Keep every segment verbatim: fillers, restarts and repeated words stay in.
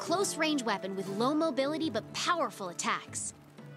close-range weapon with low mobility but powerful attacks.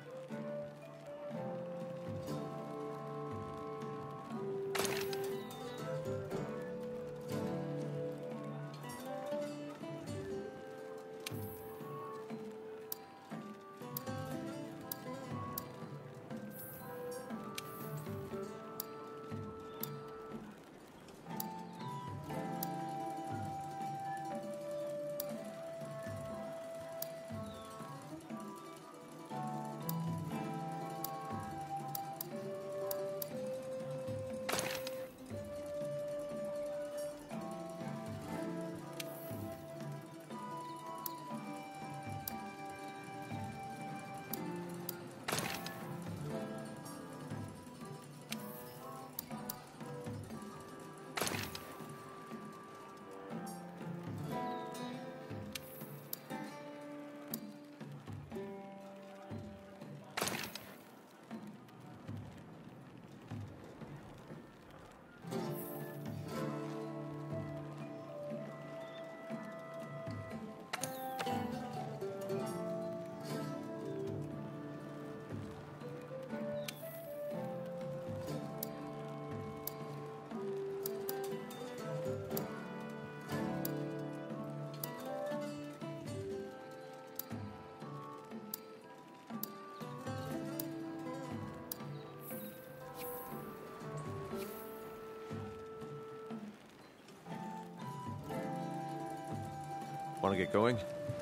Want to get going?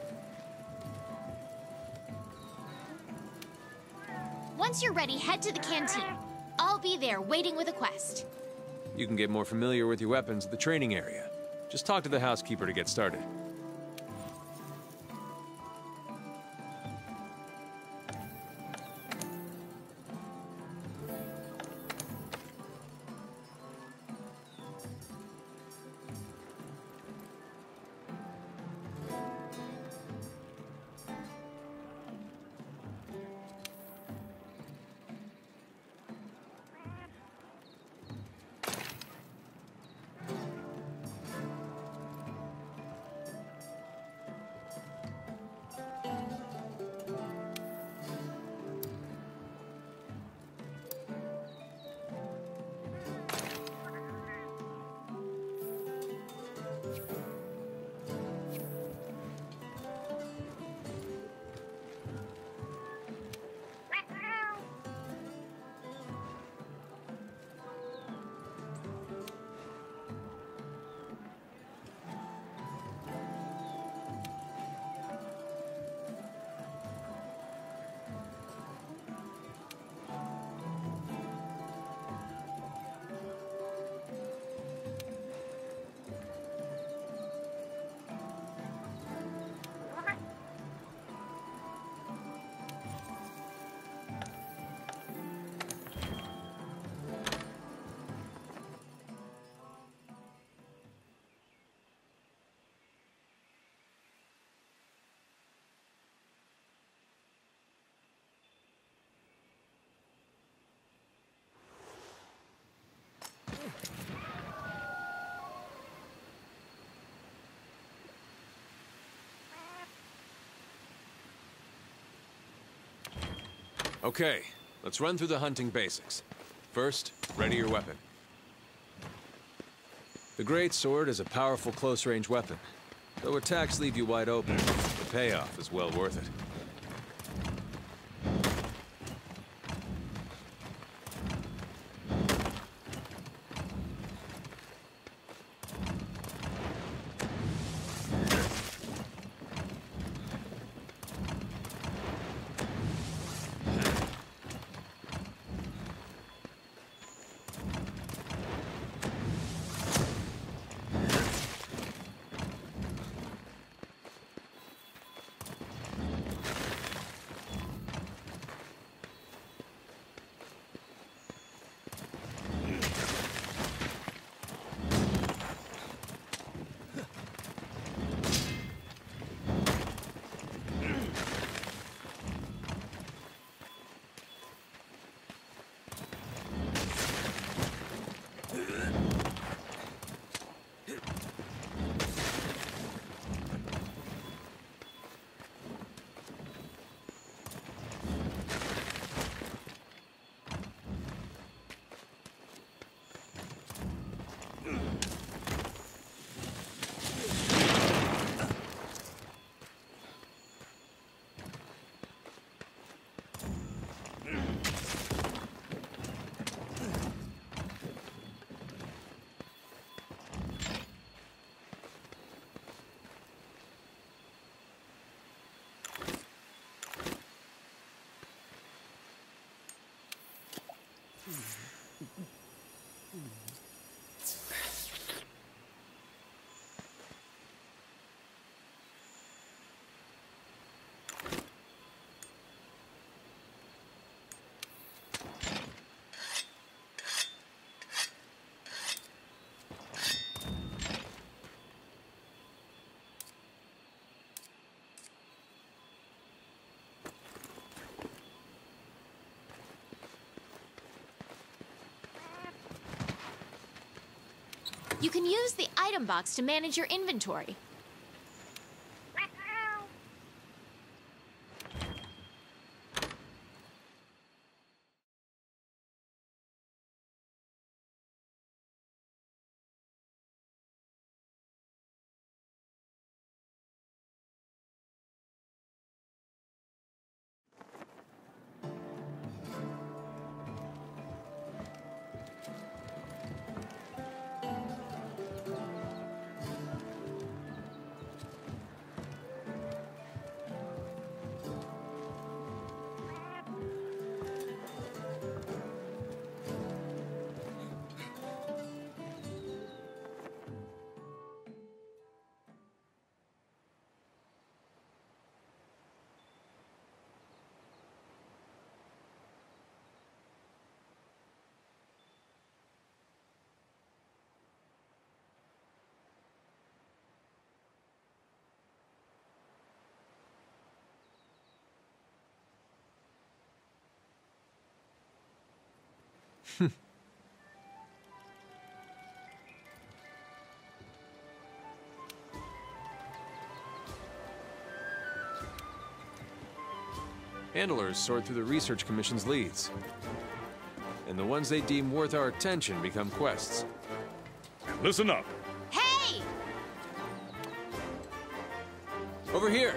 Once you're ready, head to the canteen. I'll be there waiting with a quest. You can get more familiar with your weapons at the training area. Just talk to the housekeeper to get started. Okay, let's run through the hunting basics. First, ready your weapon. The Great Sword is a powerful close-range weapon. Though attacks leave you wide open, the payoff is well worth it. You can use the item box to manage your inventory. Handlers sort through the Research Commission's leads. And the ones they deem worth our attention become quests. Listen up. Hey! Over here!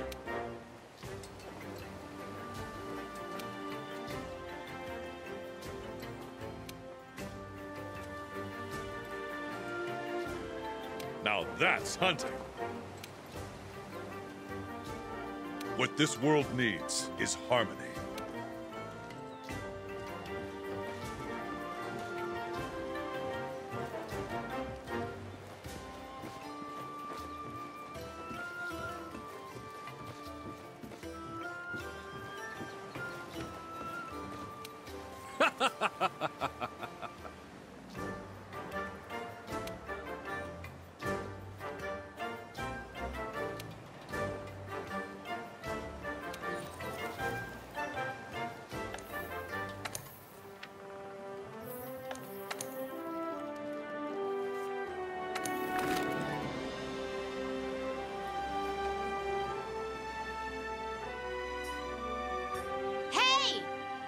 Now that's hunting. What this world needs is harmony. Hey!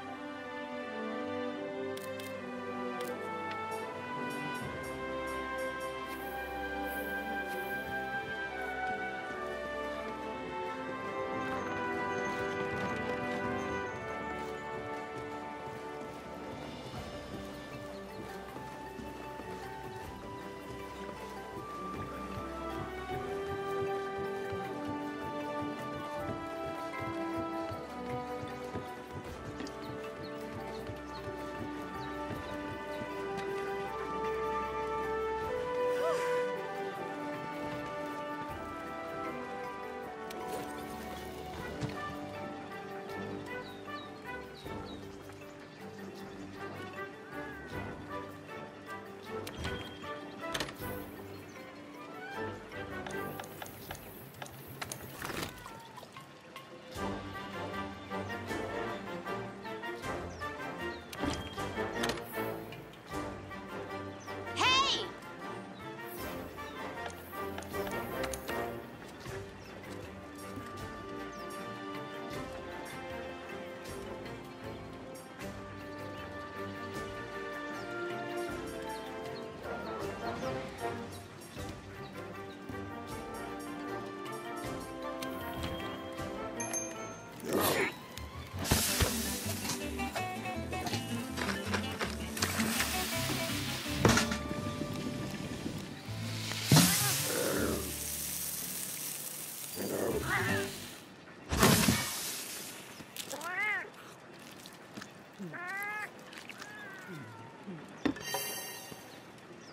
Hey!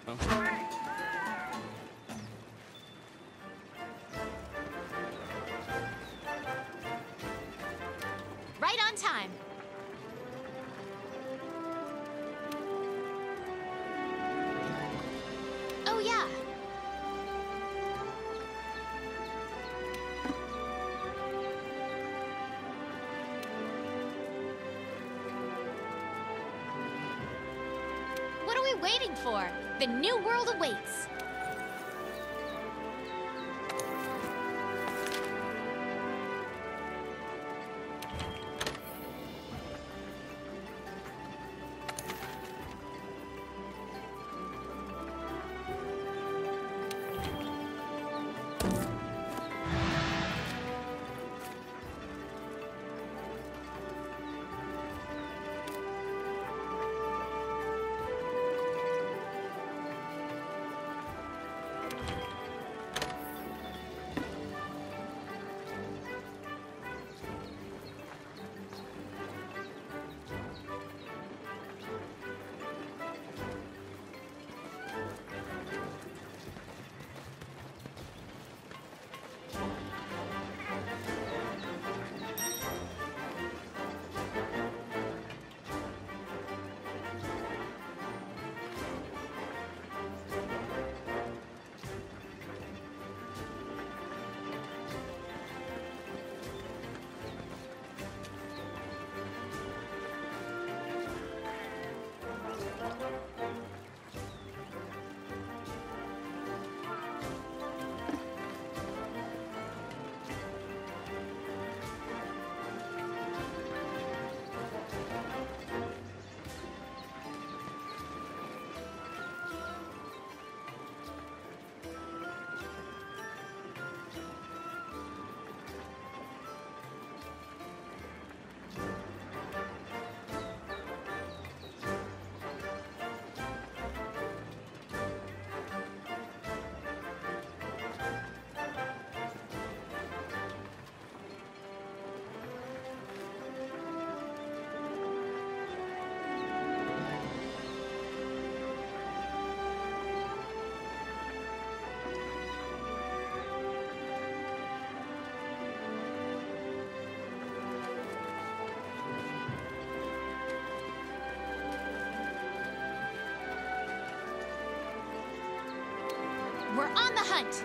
Right on time. Oh, yeah. What are we waiting for? The new world awaits. We're on the hunt!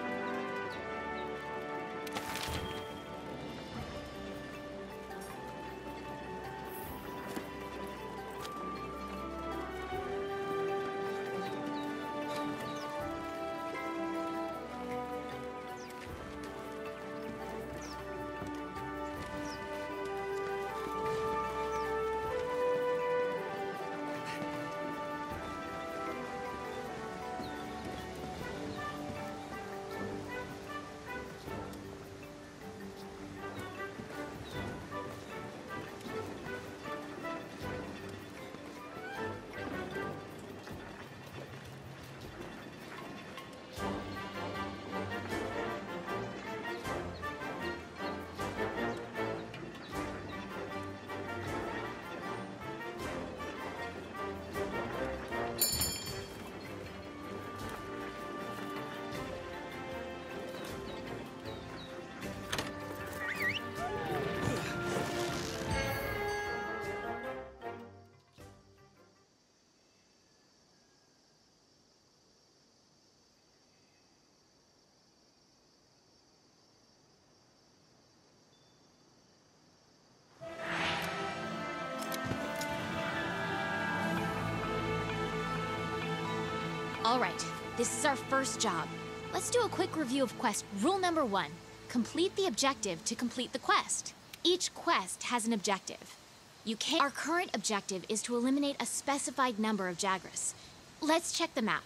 All right, this is our first job. Let's do a quick review of quest rule number one. Complete the objective to complete the quest. Each quest has an objective. You can't. Our current objective is to eliminate a specified number of Jagras. Let's check the map.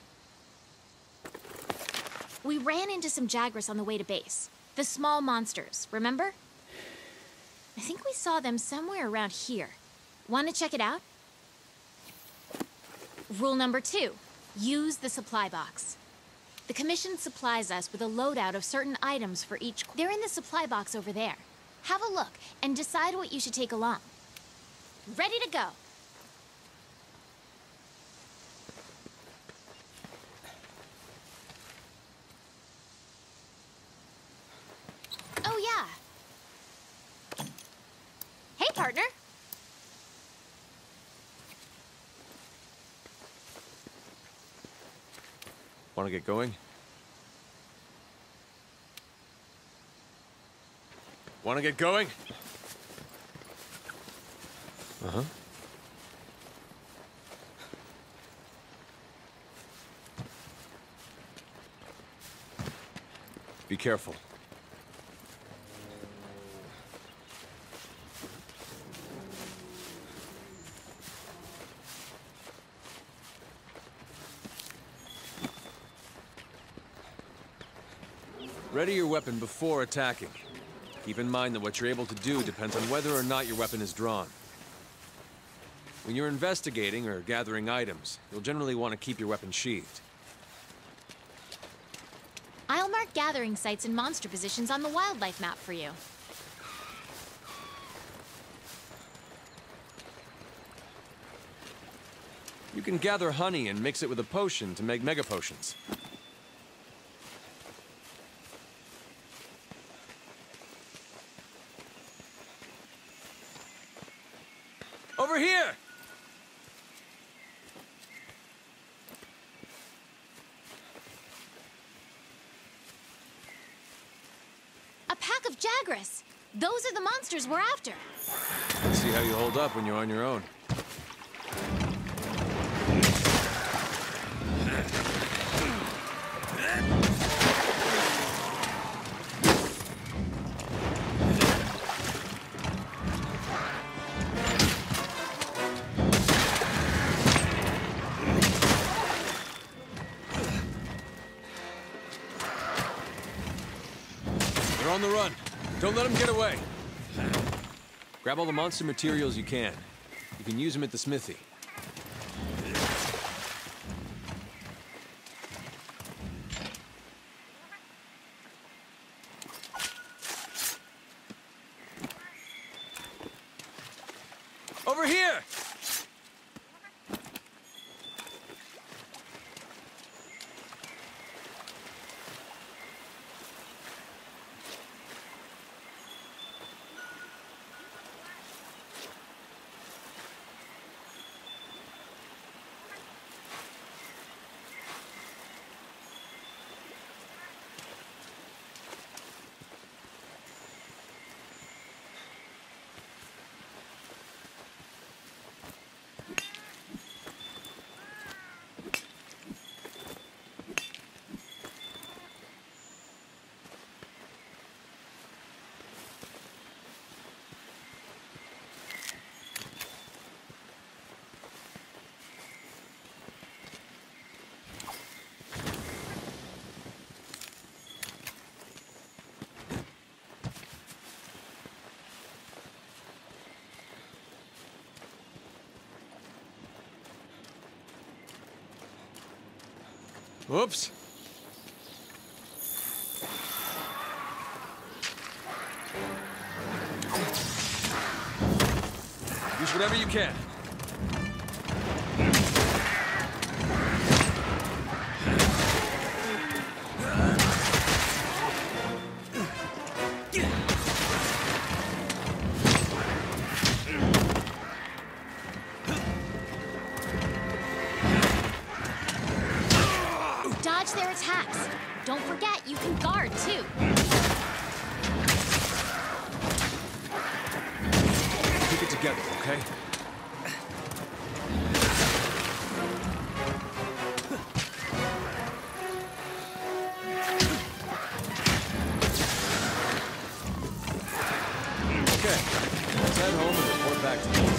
We ran into some Jagras on the way to base. The small monsters, remember? I think we saw them somewhere around here. Want to check it out? Rule number two. Use the supply box. The Commission supplies us with a loadout of certain items for each... They're in the supply box over there. Have a look and decide what you should take along. Ready to go. Want to get going? Want to get going? Uh-huh. Be careful. Ready your weapon before attacking. Keep in mind that what you're able to do depends on whether or not your weapon is drawn. When you're investigating or gathering items, you'll generally want to keep your weapon sheathed. I'll mark gathering sites and monster positions on the wildlife map for you. You can gather honey and mix it with a potion to make mega potions. Over here! A pack of Jagras! Those are the monsters we're after. Let's see how you hold up when you're on your own. They're on the run. Don't let them get away. Grab all the monster materials you can. You can use them at the smithy. Over here! Whoops. Use whatever you can. Dodge their attacks. Don't forget, you can guard, too. Keep it together, okay? Okay, let's head home and report back to you.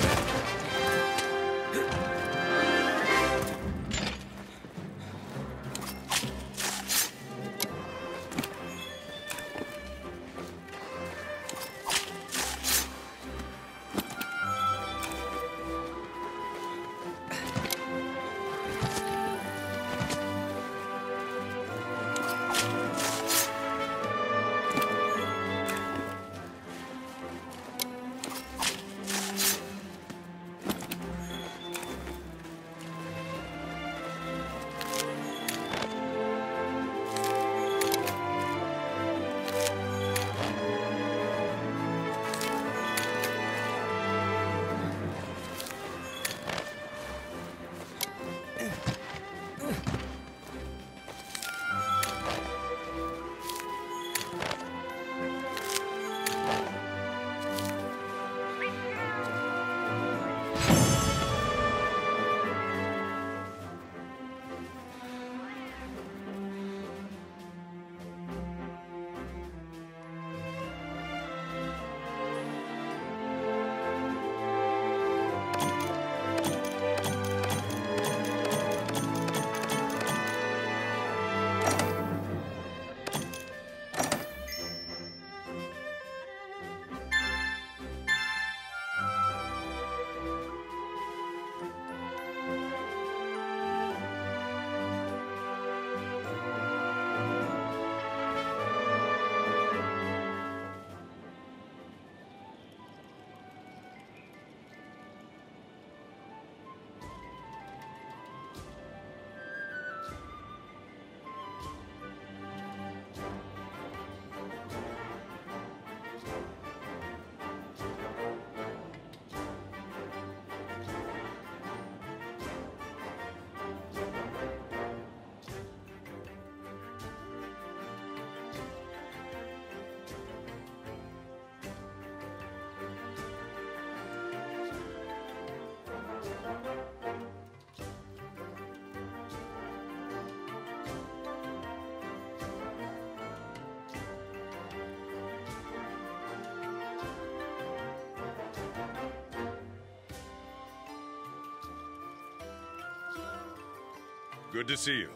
Good to see you.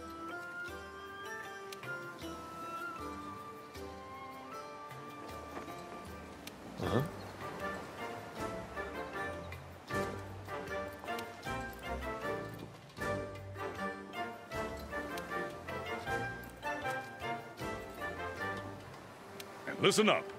Uh-huh. And listen up.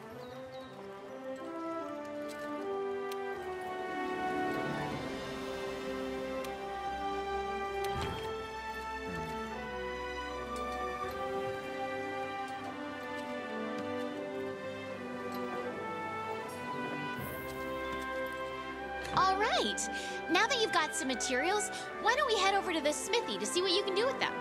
All right. Now that you've got some materials, why don't we head over to the smithy to see what you can do with them?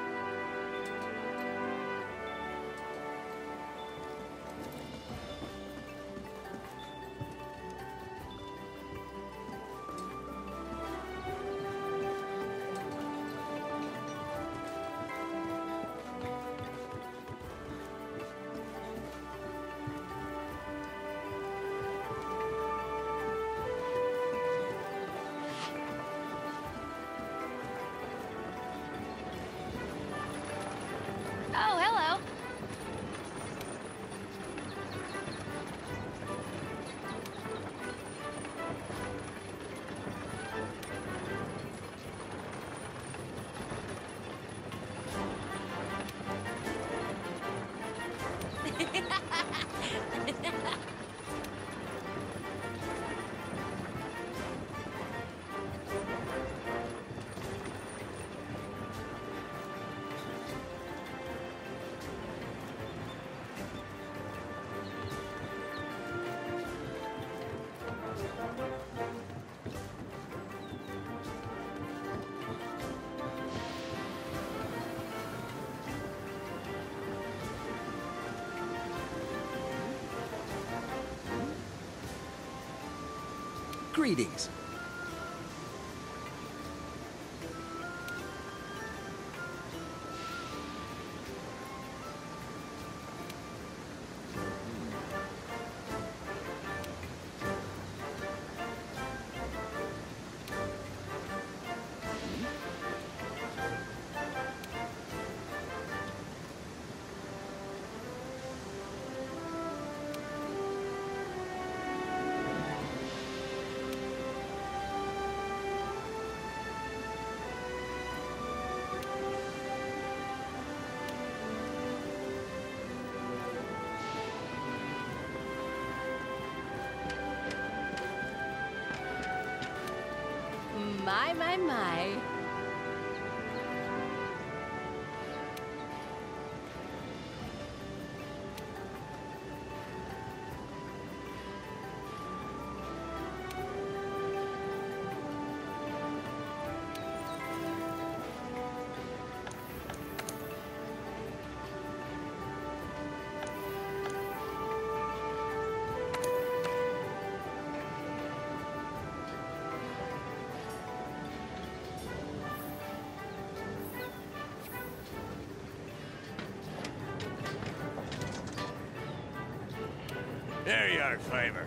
Oh, hello. Greetings. My, my, my. There you are, Kramer.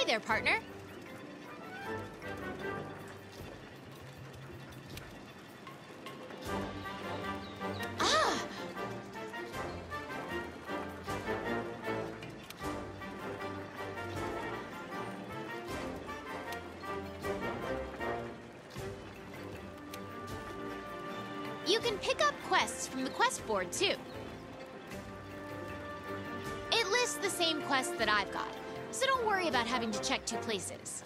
there, partner. Ah! You can pick up quests from the quest board, too. It lists the same quest that I've got, so don't worry about having to check two places.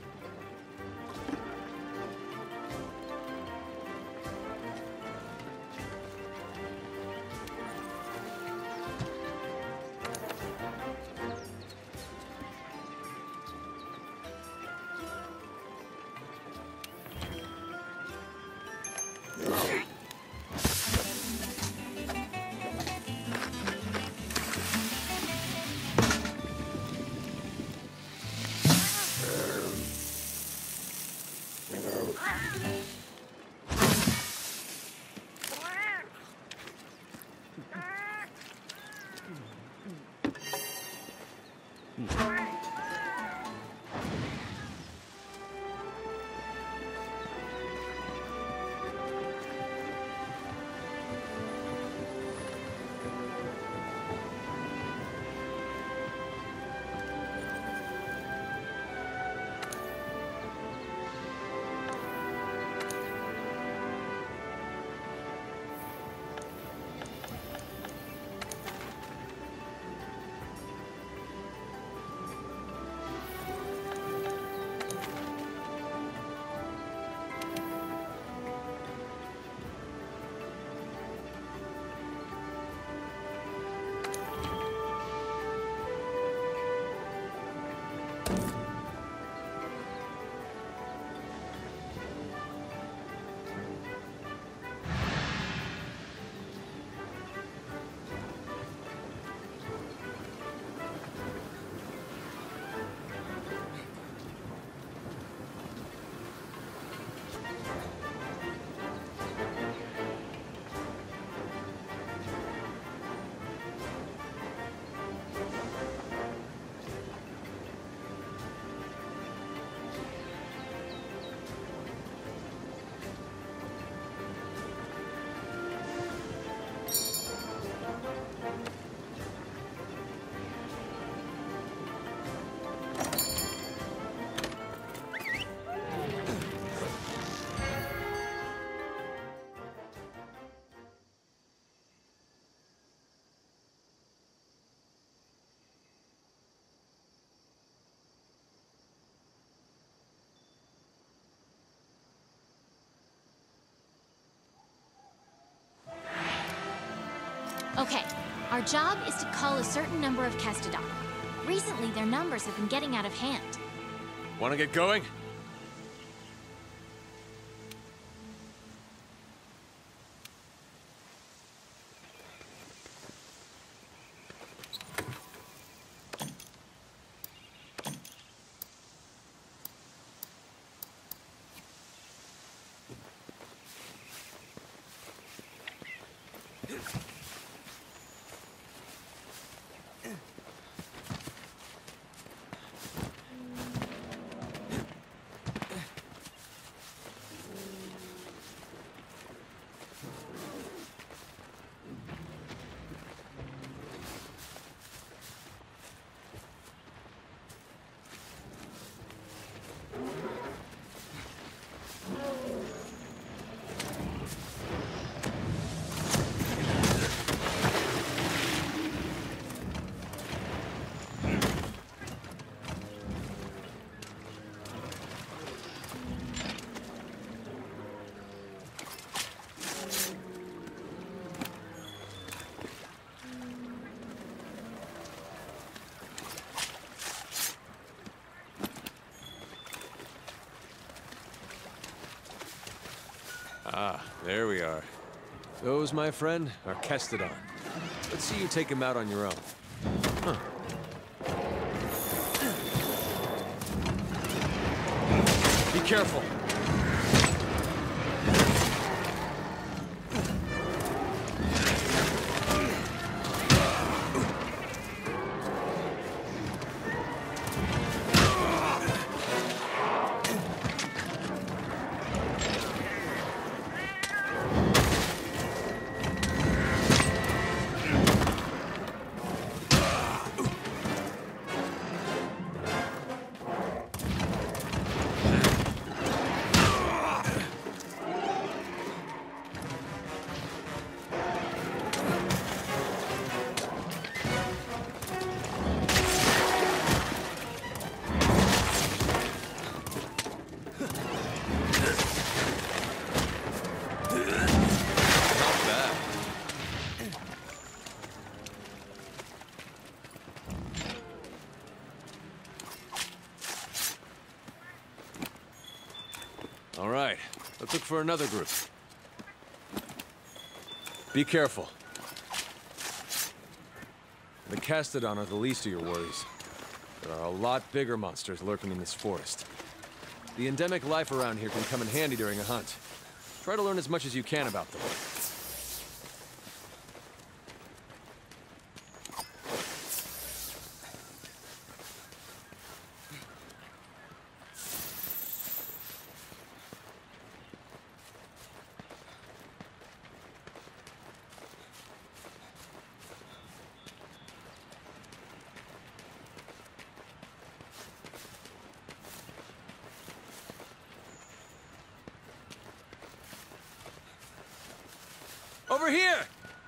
Okay, our job is to cull a certain number of Kestodon. Recently, their numbers have been getting out of hand. Want to get going? Ah, there we are. Those, my friend, are Kestodon. Let's see you take him out on your own. Huh. Be careful. All right, let's look for another group. Be careful. The Castodon are the least of your worries. There are a lot bigger monsters lurking in this forest. The endemic life around here can come in handy during a hunt. Try to learn as much as you can about them. Over here!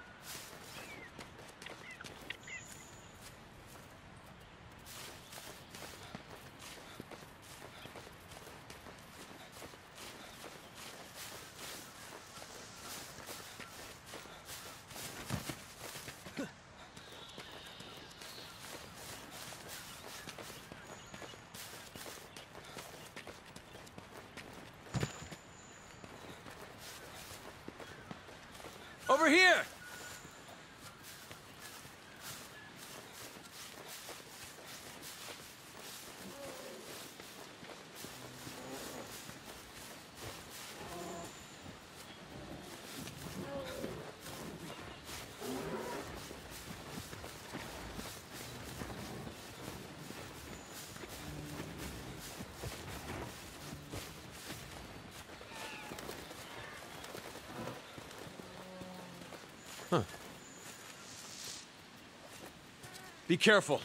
Over here! Huh. Be careful.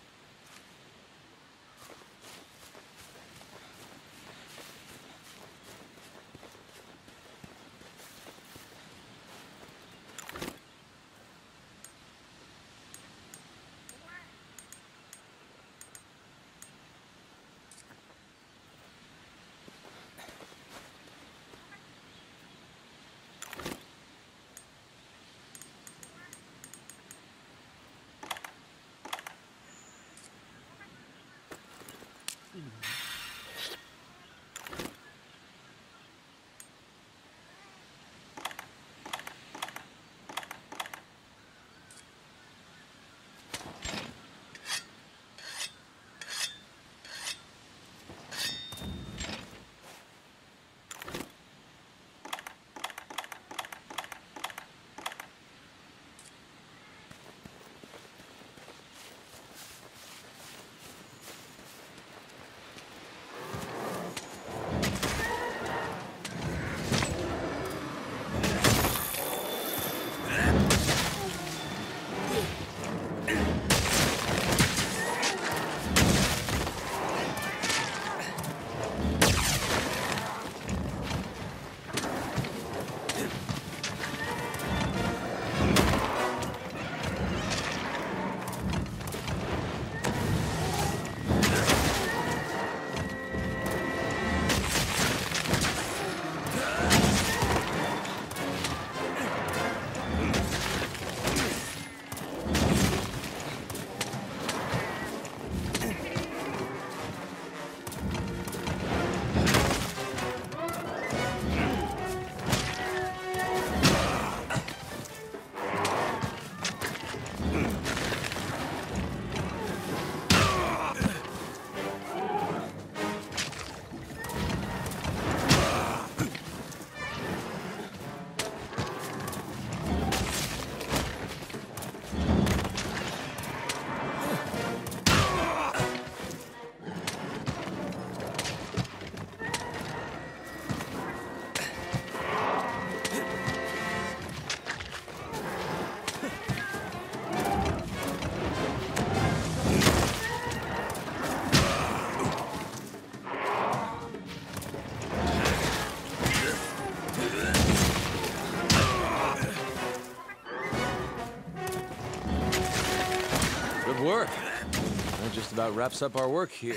Work. That just about wraps up our work here.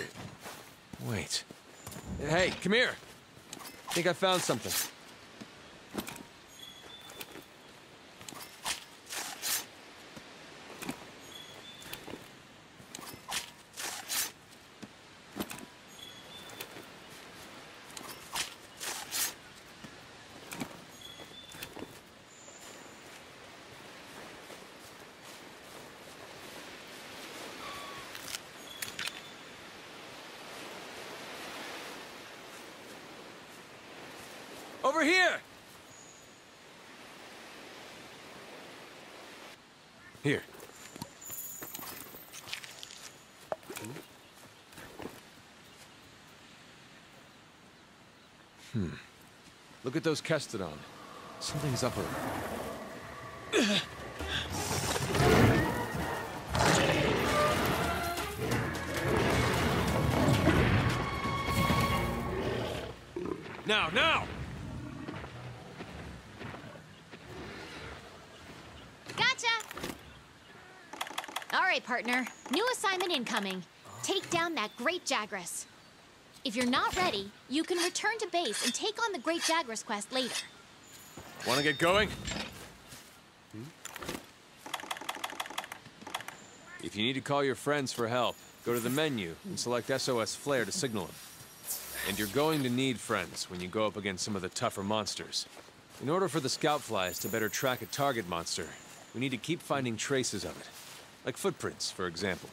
Wait. Hey, come here. I think I found something. over here! Here. Hmm. Look at those Kestodon. Something's up with them. Now, now! Gotcha! All right, partner. New assignment incoming. Take down that Great Jagras. If you're not ready, you can return to base and take on the Great Jagras quest later. Want to get going? If you need to call your friends for help, go to the menu and select S O S Flare to signal them. And you're going to need friends when you go up against some of the tougher monsters. In order for the Scout Flies to better track a target monster, we need to keep finding traces of it. Like footprints, for example.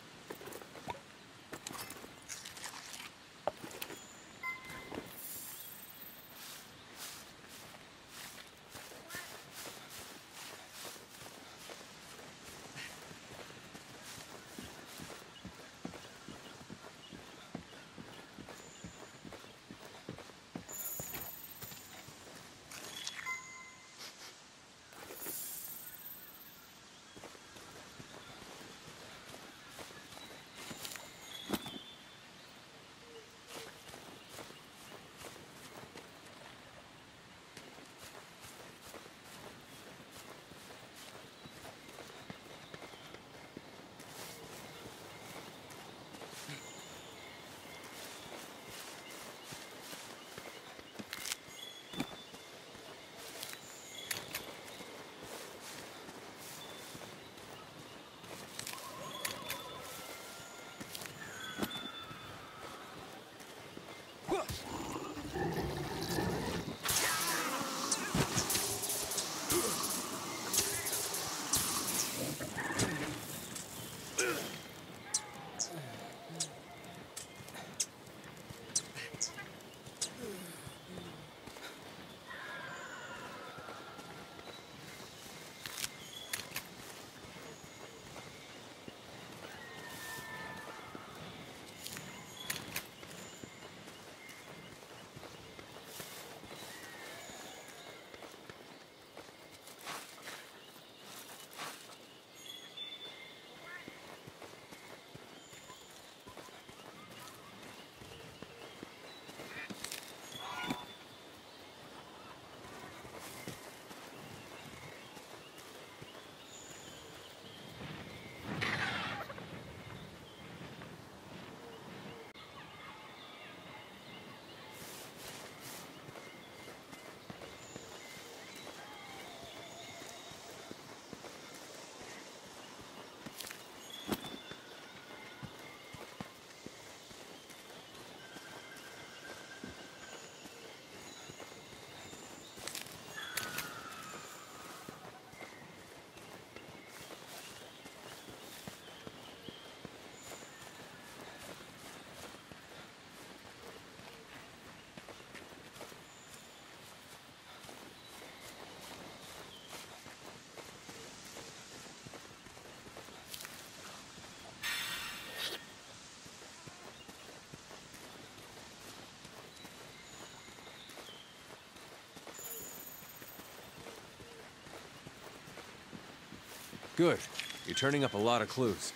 Good. You're turning up a lot of clues.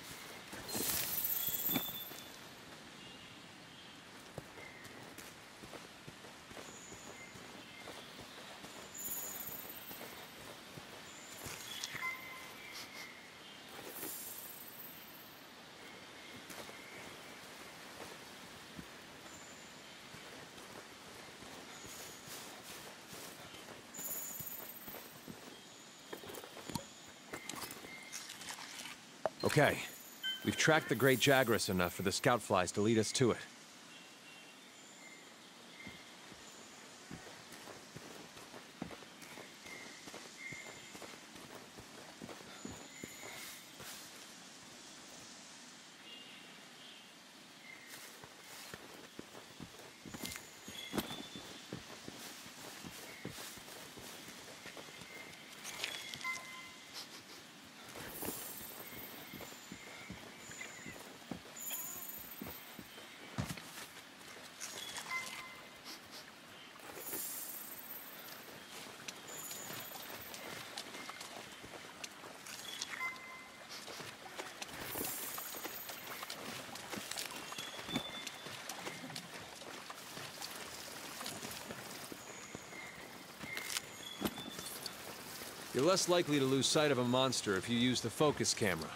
Okay. We've tracked the Great Jagras enough for the Scout Flies to lead us to it. You're less likely to lose sight of a monster if you use the focus camera.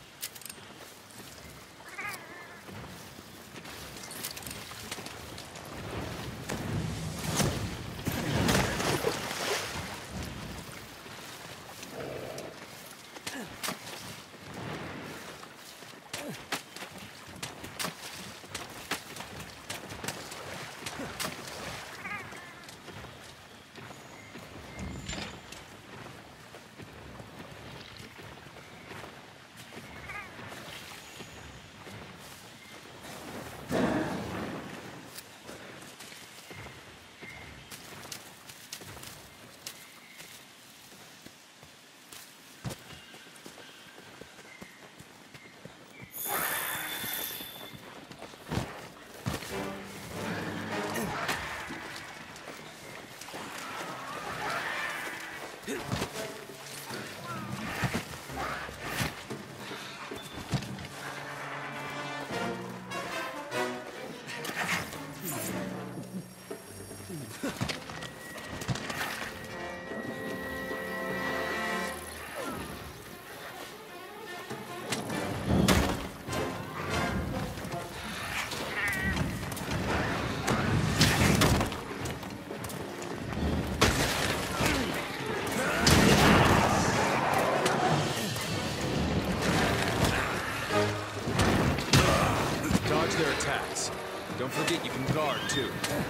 Don't forget you can guard, too.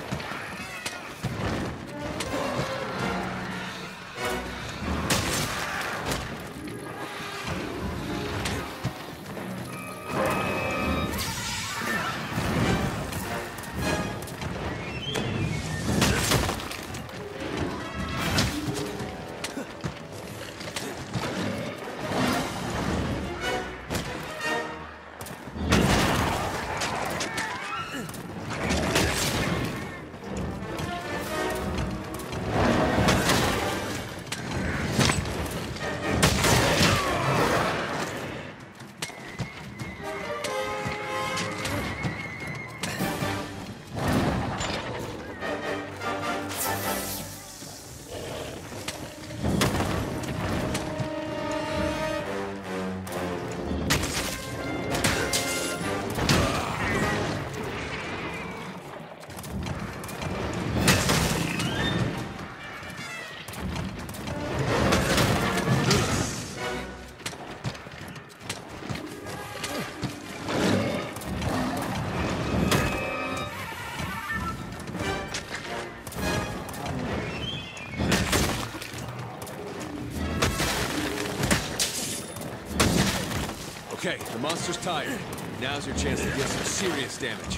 Okay, the monster's tired. Now's your chance to deal some serious damage.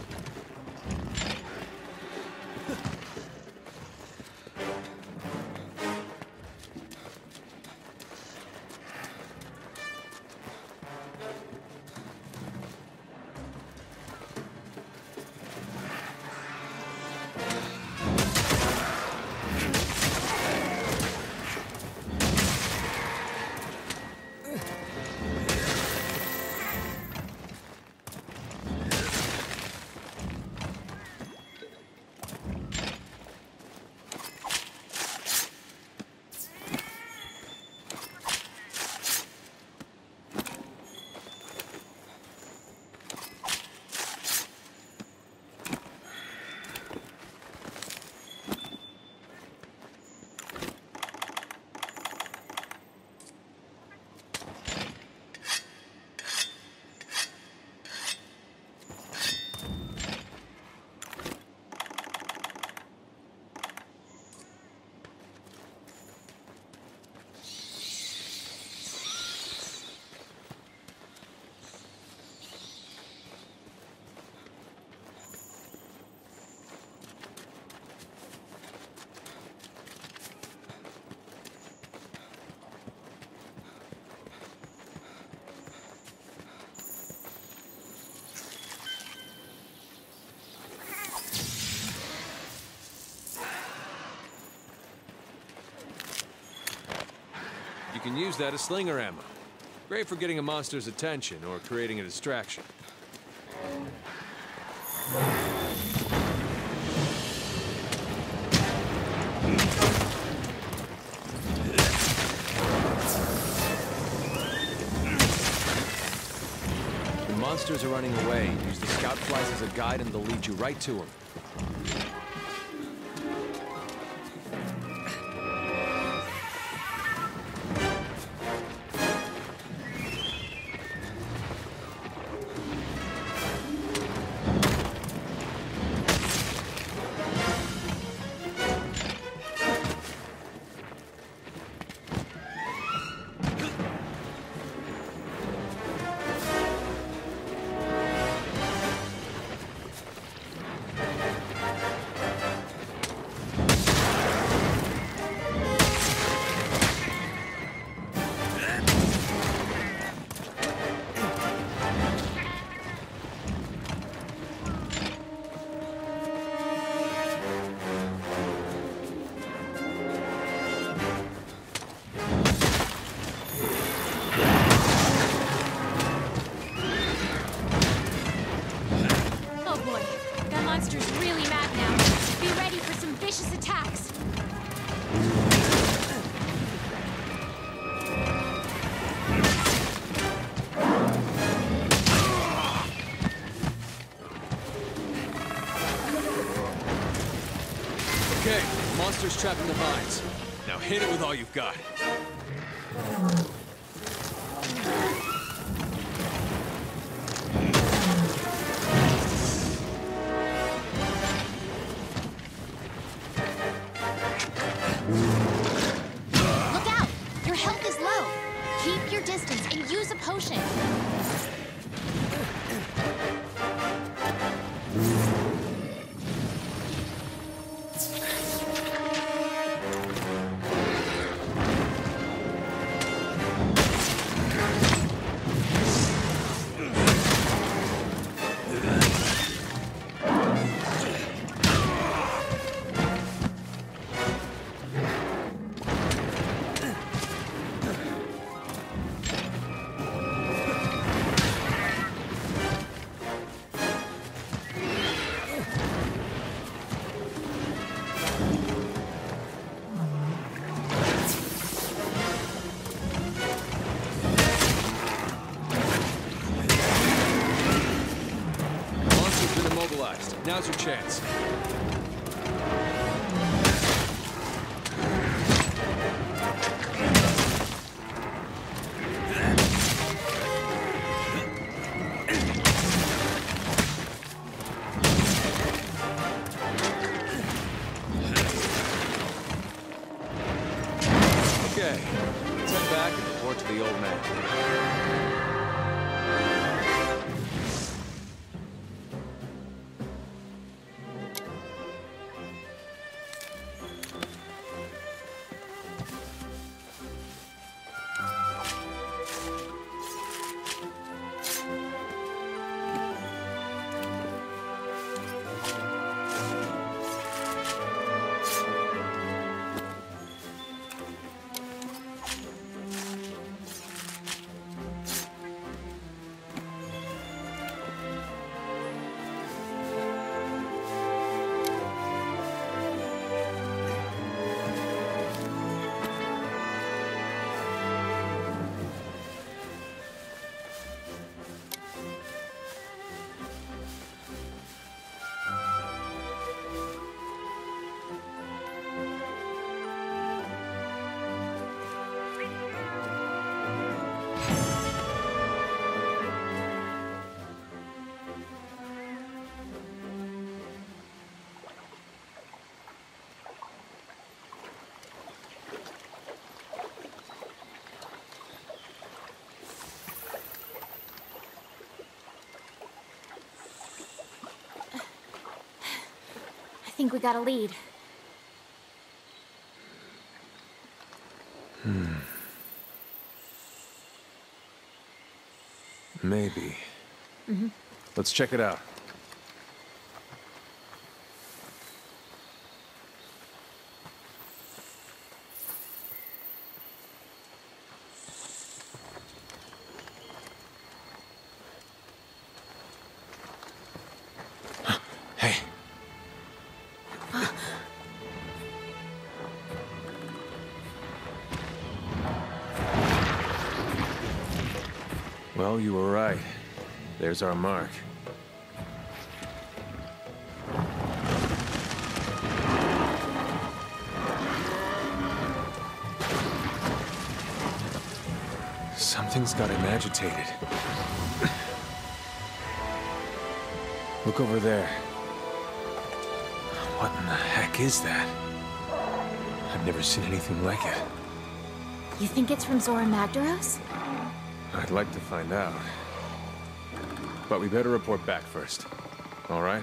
You can use that as slinger ammo. Great for getting a monster's attention or creating a distraction. monsters are running away, use the scout flies as a guide and they'll lead you right to them. Okay, monster's trapped in the vines. Now hit it with all you've got. Look out! Your health is low. Keep your distance and use a potion. Now's your chance. Okay, let's head back and report to the old man. I think we got a lead. Hmm. Maybe. Mm-hmm. Let's check it out. Hey. Well, you were right. There's our mark. Something's got him agitated. Look over there. What in the heck is that? I've never seen anything like it. You think it's from Zora Magdaros? I'd like to find out. But we better report back first. All right?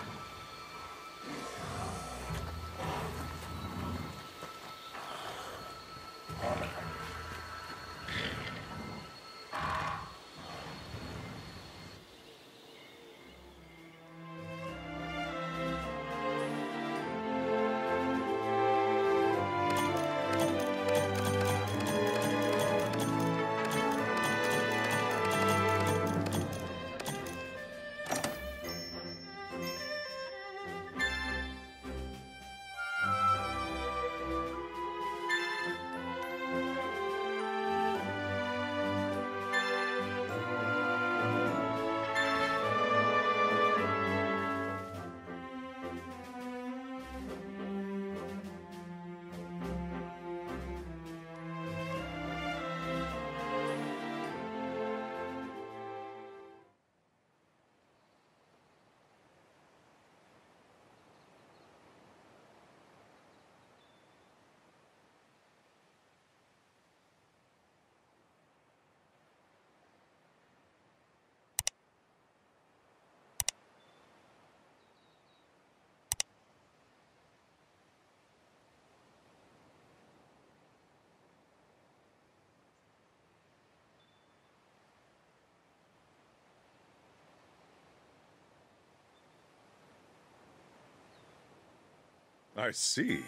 I see.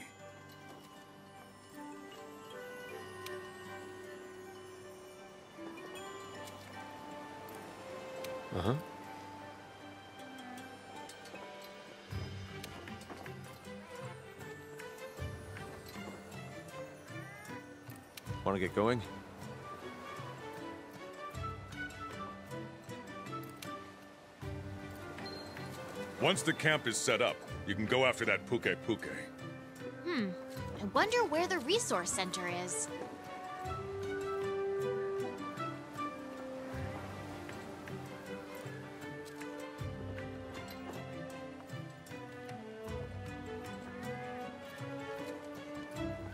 Uh-huh. Want to get going? Once the camp is set up, you can go after that Puke Puke. Hmm. I wonder where the resource center is.